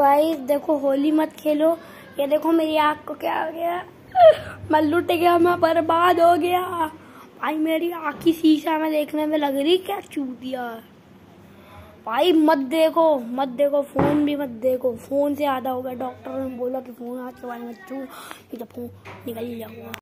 भाई देखो, होली मत खेलो। ये देखो मेरी आँख को क्या हो गया, मैं लुट गया, मैं बर्बाद हो गया भाई। मेरी आँख की शीशा में देखने में लग रही क्या चूतिया भाई। मत देखो मत देखो, फोन भी मत देखो, फोन से आधा हो गया। डॉक्टर ने बोला कि फोन हाथ के बारे में छू, नहीं तो फोन निकल जाऊंगा।